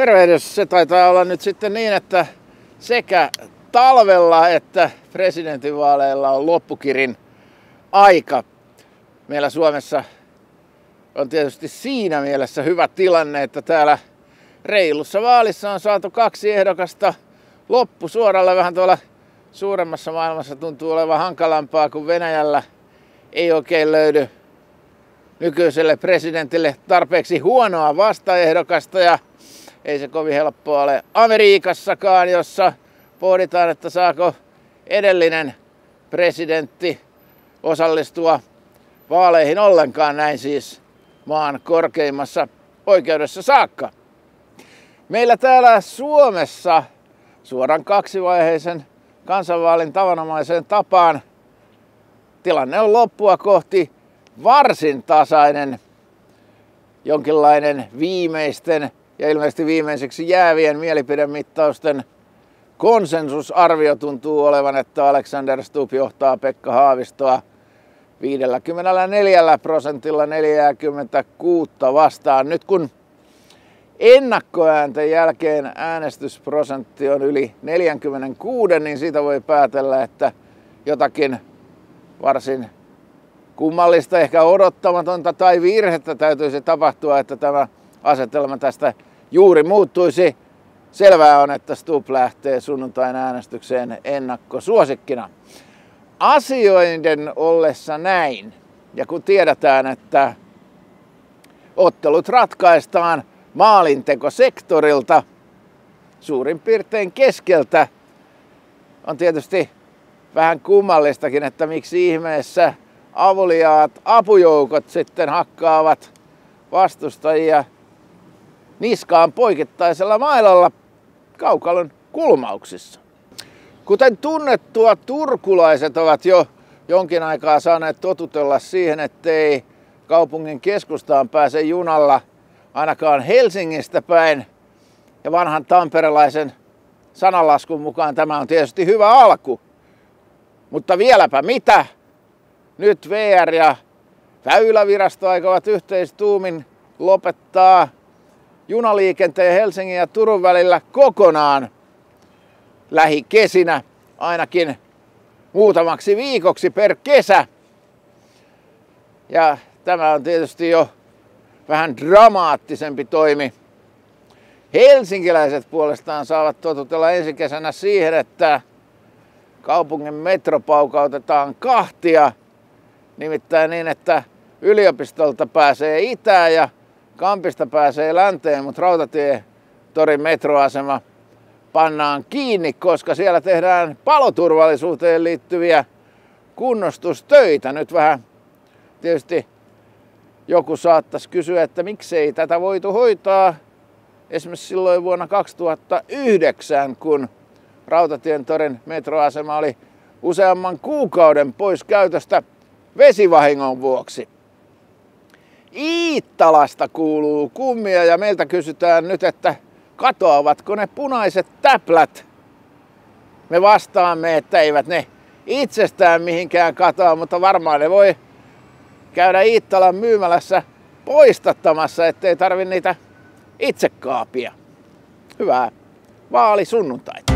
Tervehdys. Se taitaa olla nyt sitten niin, että sekä talvella että presidentinvaaleilla on loppukirin aika. Meillä Suomessa on tietysti siinä mielessä hyvä tilanne, että täällä reilussa vaalissa on saatu 2 ehdokasta loppusuoralle. Vähän tuolla suuremmassa maailmassa tuntuu olevan hankalampaa, kun Venäjällä ei oikein löydy nykyiselle presidentille tarpeeksi huonoa vastaehdokasta, ja ei se kovin helppoa ole Amerikassakaan, jossa pohditaan, että saako edellinen presidentti osallistua vaaleihin ollenkaan, näin siis maan korkeimmassa oikeudessa saakka. Meillä täällä Suomessa suoran kaksivaiheisen kansanvaalin tavanomaiseen tapaan tilanne on loppua kohti varsin tasainen, jonkinlainen viimeisten ja ilmeisesti viimeiseksi jäävien mielipidemittausten konsensusarvio tuntuu olevan, että Alexander Stubb johtaa Pekka Haavistoa 54% 46 vastaan. Nyt kun ennakkoäänten jälkeen äänestysprosentti on yli 46, niin siitä voi päätellä, että jotakin varsin kummallista, ehkä odottamatonta tai virhettä täytyisi tapahtua, että tämä asetelma tästä juuri muuttuisi. Selvää on, että Stubb lähtee sunnuntain äänestykseen ennakkosuosikkina. Asioiden ollessa näin, ja kun tiedetään, että ottelut ratkaistaan maalintekosektorilta suurin piirtein keskeltä, on tietysti vähän kummallistakin, että miksi ihmeessä avuliaat apujoukot sitten hakkaavat vastustajia niskaan poikittaisella mailalla kaukalon kulmauksissa. Kuten tunnettua, turkulaiset ovat jo jonkin aikaa saaneet totutella siihen, ettei kaupungin keskustaan pääse junalla ainakaan Helsingistä päin. Ja vanhan tamperelaisen sananlaskun mukaan tämä on tietysti hyvä alku. Mutta vieläpä mitä? Nyt VR ja Väylävirasto aikovat yhteistuumin lopettaa junaliikenteen Helsingin ja Turun välillä kokonaan lähikesinä, ainakin muutamaksi viikoksi per kesä. Ja tämä on tietysti jo vähän dramaattisempi toimi. Helsinkiläiset puolestaan saavat totutella ensi kesänä siihen, että kaupungin metro paukautetaan kahtia. Nimittäin niin, että yliopistolta pääsee itään ja Kampista pääsee länteen, mutta Rautatietorin metroasema pannaan kiinni, koska siellä tehdään paloturvallisuuteen liittyviä kunnostustöitä. Nyt vähän tietysti joku saattaisi kysyä, että miksei tätä voitu hoitaa esimerkiksi silloin vuonna 2009, kun Rautatietorin metroasema oli useamman kuukauden pois käytöstä vesivahingon vuoksi. Iittalasta kuuluu kummia ja meiltä kysytään nyt, että katoavatko ne punaiset täplät. Me vastaamme, että eivät ne itsestään mihinkään katoa, mutta varmaan ne voi käydä Iittalan myymälässä poistattamassa, ettei tarvi niitä itse kaapia. Hyvää vaalisunnuntaita.